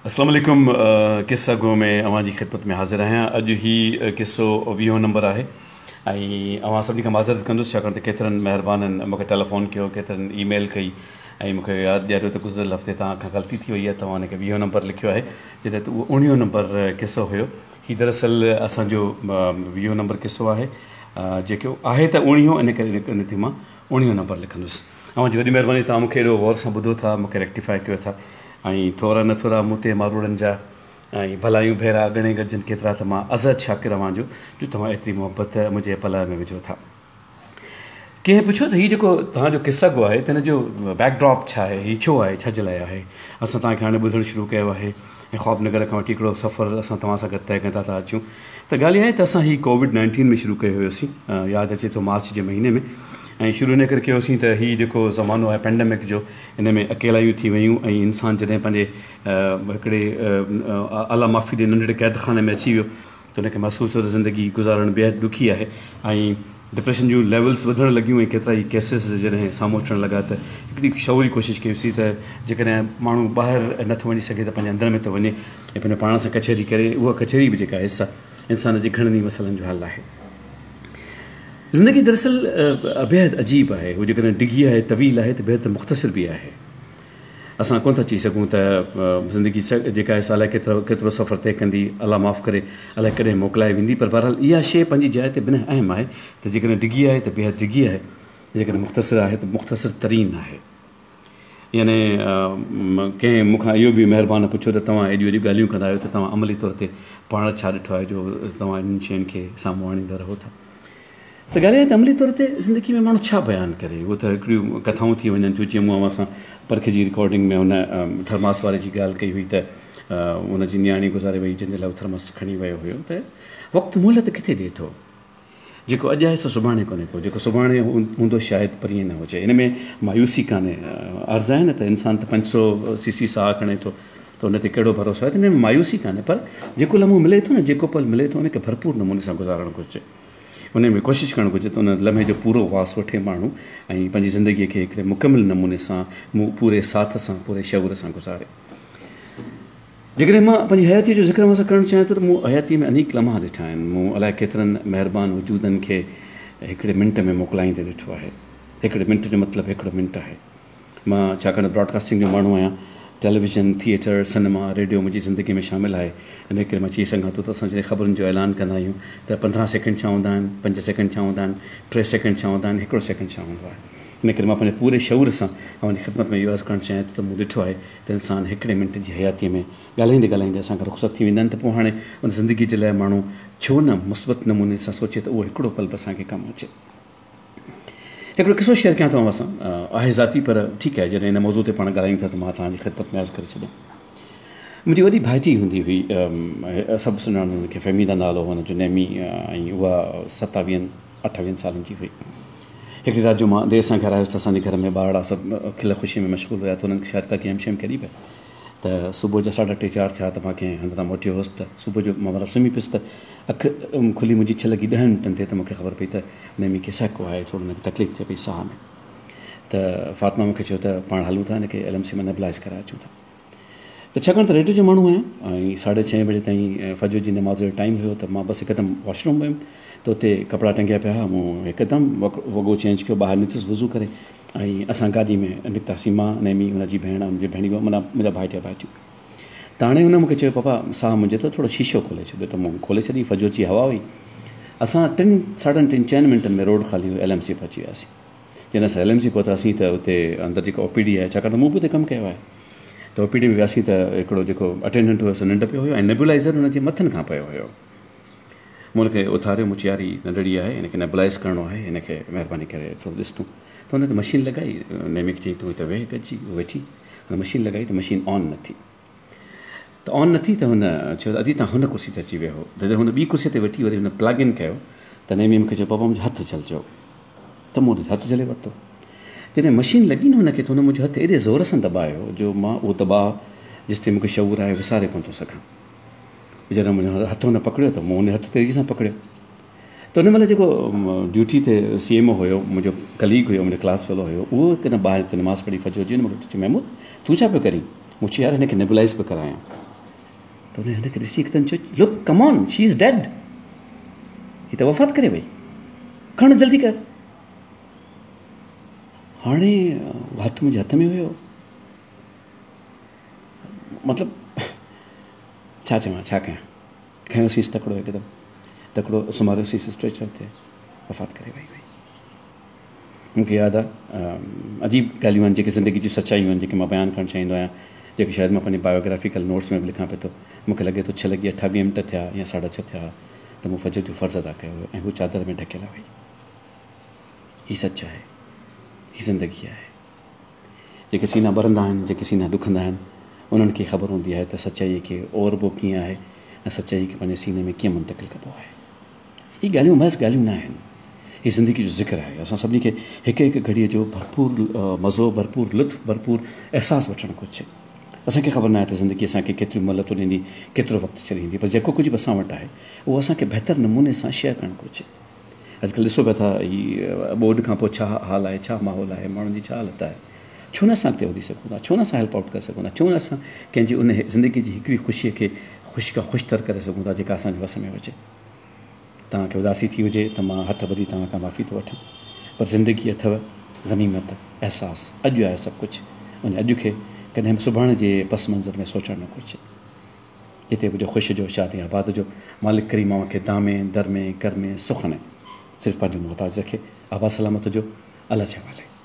अस्सलाम वालेकुम। किस्सा गो में अवां जी ख़िदमत में हाज़िर आहियां। अॼु ही किस्सो 20 नंबर आहे ऐं अवां सभिनी खां माज़रत कंदुसि छाकाणि त केतिरनि महिरबाननि मूंखे टेलीफोन कयो, केतिरनि ईमेल कई ऐं मूंखे यादि ॾियारियो त गुज़िरियल हफ़्ते तव्हां खां ग़लती थी वई आहे, तव्हां हुनखे 20 नंबर लिखियो आहे जॾहिं त उहो 19 नंबर किस्सो हुयो। हीउ दरअसल असांजो 20 नंबर किस्सो आहे जेको आहे त 19, इन करे इन ते मां 19 नंबर लिखंदुसि। अवां जी वॾी महिरबानी, तव्हां मूंखे एॾो गौर सां ॿुधो था, मूंखे रेक्टिफाए कयो था ऐं थोरा न थोरा मूं ते मारूड़नि जा ऐं भलायूं भेरा अॻणे गॾिजनि केतिरा त मां अज़द शाकिर रहां जो तव्हां एतिरी मुहबत मुंहिंजे पल में विझो था। कंहिं पुछियो त हीउ जेको तव्हांजो किस्सा गो आहे त हिन जो बैकड्रॉप छा आहे, हीउ छो आहे, छा जे लाइ आहे। असां तव्हांखे हाणे ॿुधणु शुरू कयो आहे ऐं ख़ौफनगर खां वठी हिकिड़ो सफ़र असां तव्हां सां गॾु तय कंदा था अचूं। त ॻाल्हि इहा आहे त असां हीउ कोविड-19 में शुरू कयो हुयोसीं, यादि अचे थो मार्च जे महीने में, ऐं शुरू इन करे कयोसीं त हीउ जेको ज़मानो आहे पेंडेमिक जो, इन में अकेलायूं थी वियूं ऐं इंसानु जॾहिं पंहिंजे हिकिड़े अला माफ़ी जे नंढड़े क़ैदखाने में अची वियो त उनखे महसूसु थियो त ज़िंदगी गुज़ारणु बेहदि ॾुखी आहे ऐं डिप्रेशन जूं लेवल्स वधणु लॻियूं ऐं केतिरा ई केसिस जॾहिं साम्हूं अचणु लॻा त हिकिड़ी शऊरी कोशिशि कयोसीं त जेकॾहिं माण्हू ॿाहिरि नथो वञी सघे त पंहिंजे अंदरि में थो वञे ऐं पंहिंजे पाण सां कचहरी करे। उहा कचहरी बि जेका हिसा इंसान जी घणनि ई मसइलनि जो हल आहे। ज़िंदगी दरअसल बेहदि अजीब आहे, उहो जेकॾहिं डिघी आहे, तवील आहे त बेहदि मुख़्तसिर बि आहे। असां कोन था चई सघूं त ज़िंदगी जेका आहे अलाए केतिरो सफ़र तइ कंदी, अलाह माफ़ करे अलाए कॾहिं मोकिलाए वेंदी, पर बहरहाल इहा शइ पंहिंजी जाइ ते बिना अहम आहे त जेकॾहिं डिघी आहे त बेहदि डिघी आहे, जेकॾहिं मुख़्तसिर आहे त मुख़्तसिर तरीन आहे। यानी कंहिं मूंखां इहो बि महिरबानी पुछियो त तव्हां एॾियूं एॾियूं ॻाल्हियूं कंदा आहियो त तव्हां अमली तौर ते पाण छा ॾिठो आहे जो तव्हां इन्हनि शयुनि खे साम्हूं आणींदा रहो था। त ॻाल्हि आहे त अमली तौर ते ज़िंदगी में माण्हू छा बयानु करे। उहो त हिकिड़ियूं कथाऊं थी वञनि थियूं, जीअं मूं असां परख जी रिकॉर्डिंग में हुन थर्मास वारे जी ॻाल्हि कई हुई त हुनजी नियाणी गुज़ारे वई जंहिंजे लाइ थर्मास खणी वियो हुयो। त वक़्तु मोहलत किथे ॾिए थो, जेको अॼु आहे सो सुभाणे कोन्हे को, जेको सुभाणे हूंदो शायदि परीहं न हुजे। इन में मायूसी कान्हे। अर्ज़ु आहे न त इंसानु त 500 सीसी साह खणे थो त हुन ते कहिड़ो भरोसो आहे, त हिन में मायूसी कान्हे, पर जेको लम्हो मिले थो न, जेको पल मिले थो उनखे भरपूर नमूने सां गुज़ारणु घुरिजे। उन में कोशिशि करणु घुरिजे त उन लम्हे जो पूरो वास वठे माण्हू ऐं पंहिंजी ज़िंदगीअ खे हिकिड़े मुकमिल नमूने सां पूरे साथ सां, पूरे शऊर सां गुज़ारे। जेकॾहिं मां पंहिंजी हयातीअ जो ज़िक्र सां करणु चाहियां थो त मूं हयातीअ में अनेक लम्हा ॾिठा आहिनि। मूं अलाए केतिरनि महिरबान वजूदनि खे हिकिड़े मिंट में मोकिलाईंदे ॾिठो आहे। हिकिड़े मिंट जो मतिलबु हिकिड़ो मिंट आहे। मां छाकाणि ब्रॉडकास्टिंग जो माण्हू आहियां, टेलीविज़न, थिएटर, सिनेमा, रेडियो मुंहिंजी ज़िंदगी में शामिलु आहे। इन करे मां चई सघां थो त असां जॾहिं ख़बरुनि जो ऐलान कंदा आहियूं त 15 सेकेंड छा हूंदा आहिनि, 5 सेकेंड छा हूंदा आहिनि, 3 सेकेंड छा हूंदा आहिनि, 1 सेकेंड छा हूंदो आहे। इन करे मां पंहिंजे पूरे शऊर सां अव्हांजी ख़िदमत में इहो अर्ज़ु करणु चाहियां थो त मूं ॾिठो आहे त इंसानु हिकिड़े मिंट जी हयातीअ में ॻाल्हाईंदे ॻाल्हाईंदे असांखे रुख़सत थी वेंदा आहिनि, त पोइ हाणे उन ज़िंदगी जे लाइ माण्हू छो न मुस्बत नमूने सां सोचे त उहो हिकिड़ो पल बि असांखे कमु अचे। हिकिड़ो किस्सो शेयर कयां थो असां, आहे ज़ाती पर ठीकु आहे, जॾहिं हिन मौज़ू ते पाण ॻाल्हायूं था त मां तव्हांजी ख़िदमत में अर्ज़ु करे छॾियां। मुंहिंजी वॾी भाइटी हूंदी हुई, सभु सुञाणनि हुनखे, फ़हमीदा नालो हो हुनजो, नेमी, ऐं उहा 27-28 सालनि जी हुई। हिकिड़ी राति जो मां देरि सां घर आयुसि त असांजे घर में ॿारड़ा सभु खिल ख़ुशी में मशगूल हुया, त उन्हनि खे शायदि का कंहिं शइ कढी पिया। त सुबुह जा 3:30-4 थिया त मां कंहिं हंध तां मोटियो हुउसि त सुबुह जो मां मतिलबु सुम्ही पियुसि त अखि खुली मुंहिंजी 6 लॻी 10 मिंटनि ते, त मूंखे ख़बर पई त नेमी खे सको आहे, थोरो हुनखे तकलीफ़ थिए पई साह में। त फ़ातिमा मूंखे चयो त पाण हलूं था हिनखे LMC में नेबुलाइज़ कराए अचूं था। त छाकाणि त रेडियो जो माण्हू आहियां ऐं 6:30 बजे ताईं फजर जी नमाज़ जो टाइम हुयो, त मां बसि हिकदमि वॉशरूम वियुमि त उते कपिड़ा टंगिया पिया हुआ। मूं हिकदमि वॻो चेंज कयो, ॿाहिरि निकितुसि वज़ू करे ऐं असां गाॾी में निकितासीं, मां, नेमी, हुनजी भेण, मुंहिंजी भेणी, माना मुंहिंजा भाइटिया भाइटियूं। त हाणे हुन मूंखे चयो, पपा साह मुंहिंजे त थोरो शीशो खोले छॾियो। त मूं खोले छॾी, फजर जी हवा हुई। असां 3-3.5 मिंटनि में रोड ख़ाली हुई, LMC पहुची वियासीं। जॾहिं असां LMC पहुतासीं त उते अंदरि जेको OPD आहे, छाकाणि त मूं बि उते कमु कयो आहे, त OPD में वियासीं त हिकिड़ो जेको अटेंडेंट हुयो सो निंड पियो हुयो ऐं नेबुलाइज़र हुनजे मथनि खां पियो हुयो। मूं हुनखे उथारियो, मूं चयारी नंढड़ी आहे, हिनखे नेबुलाइज़ करिणो आहे, हिनखे महिरबानी करे थोरो ॾिस तूं। त हुन ते मशीन लॻाई, नेमी खे चई तूं हिते वेह गॾिजी, वेठी। हुन मशीन लॻाई त मशीन ऑन न थी। त ऑन न थी त हुन चयो अदी तव्हां हुन कुर्सी ते अची वियो। जॾहिं हुन ॿी कुर्सी ते वेठी वरी हुन प्लग इन कयो त नेमी मूंखे चयो, पपा मुंहिंजो हथु जलिजो। त मूं हथु जले वरितो। जॾहिं मशीन लॻी न हुनखे, त हुन मुंहिंजो हथु एॾे ज़ोर सां दॿायो जो मां उहो दॿाउ जेसिताईं मूंखे शऊर आहे विसारे कोन थो सघां। जॾहिं मुंहिंजो हथु हुन पकड़ियो त मूं हुन हथु तेज़ी सां पकड़ियो। त हुन महिल जेको ड्यूटी ते CMO हुयो, मुंहिंजो कलीग हुयो, मुंहिंजो क्लास फेलो हुयो, उहो हिकदमि ॿाहिरि नमाज़ पढ़ी फजर जी, मूंखे चयो, महमूद तूं छा पियो करीं? मूं चयो, यार हिनखे नेबुलाइज़ पियो करायां। त उन हिनखे ॾिसी हिकदमि चयो, look come on, she is dead, हीअ त वफ़ात करे वई, खण जल्दी कर। हाणे हथ मुंहिंजे हथ में हुयो, मतिलबु छा चवां, छा कयां। खयोसींसि तकिड़ो, हिकदमि तकिड़ो सुम्हारियोसींसि स्ट्रेचर ते, वफ़ात करे वई हुई। मूंखे यादि आहे अजीब ॻाल्हियूं आहिनि जेके ज़िंदगी जी सचायूं आहिनि, जेके मां बयानु करणु चाहींदो आहियां, जेके शायदि मां पंहिंजे बायोग्राफिकल नोट्स में बि लिखां पियो थो। मूंखे लॻे थो 6 लॻी 28 मिंट थिया या 6:30 थिया त मूं फजर जो फ़र्ज़ु अदा कयो हुयो ऐं हू चादर में ढकियल हुई। हीअ सच आहे, हीअ ज़िंदगी आहे। जेके सीना ॿरंदा आहिनि, जेके सीना ॾुखंदा आहिनि, उन्हनि खे ख़बर हूंदी आहे त सचाईअ खे ओरबो कीअं आहे ऐं सचाई खे पंहिंजे सीने में कीअं मुंतक़िल कबो आहे। हीअ ॻाल्हियूं महज़ ॻाल्हियूं न आहिनि, हीअ ज़िंदगी जो ज़िक्र आहे। असां सभिनी खे हिकु हिकु घड़ीअ जो भरपूर मज़ो, भरपूर लुत्फ़, भरपूर अहसासु वठणु घुरिजे। असांखे ख़बर न आहे त ज़िंदगी असांखे केतिरियूं मोहलतूं ॾींदी, केतिरो वक़्तु छॾे ॾींदी, पर जेको कुझु बि असां वटि आहे उहो असांखे बहितर नमूने सां शेयर करणु घुरिजे। अॼुकल्ह ॾिसो पिया था हीअ ॿोॾि खां पोइ छा हाल आहे, छा माहौल आहे, माण्हुनि जी छा हालत आहे। छो न असां अॻिते वधी सघूं था, छो न असां हेल्प आउट करे सघूं था, छो न असां कंहिंजी उन ज़िंदगी जी हिकिड़ी ख़ुशीअ खे ख़ुशि खां ख़ुशितर करे सघूं था जेका असांजे वस में हुजे। तव्हांखे उदासी थी हुजे त मां हथ ॿधी तव्हां खां माफ़ी थो वठां, पर ज़िंदगी अथव गनीमत, अहसासु, अॼु आहे सभु कुझु। उन अॼु खे कॾहिं बि सुभाणे जे पस मंज़र में सोचणु न घुरिजे। जिते बि जो ख़ुशि जो, शादी आबाद जो, मालिक करीम खे दामे दर में कर में सुख में सिर्फ़ु पंहिंजो मोहताज रखे। आबाद सलामत जो, अल्लाह जे हवाले।